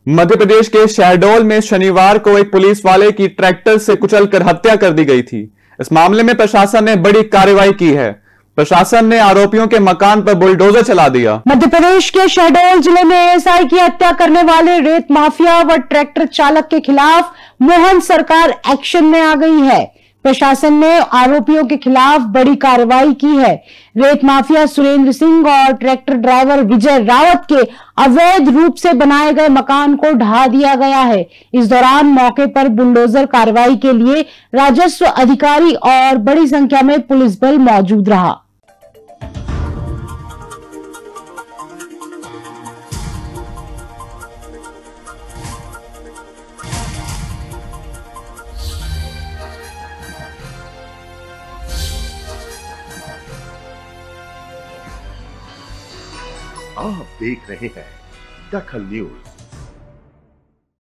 मध्य प्रदेश के शहडोल में शनिवार को एक पुलिस वाले की ट्रैक्टर से कुचलकर हत्या कर दी गई थी। इस मामले में प्रशासन ने बड़ी कार्रवाई की है। प्रशासन ने आरोपियों के मकान पर बुलडोजर चला दिया। मध्य प्रदेश के शहडोल जिले में एएसआई की हत्या करने वाले रेत माफिया व ट्रैक्टर चालक के खिलाफ मोहन सरकार एक्शन में आ गई है। प्रशासन ने आरोपियों के खिलाफ बड़ी कार्रवाई की है। रेत माफिया सुरेंद्र सिंह और ट्रैक्टर ड्राइवर विजय रावत के अवैध रूप से बनाए गए मकान को ढहा दिया गया है। इस दौरान मौके पर बुलडोजर कार्रवाई के लिए राजस्व अधिकारी और बड़ी संख्या में पुलिस बल मौजूद रहा। आप देख रहे हैं दखल न्यूज।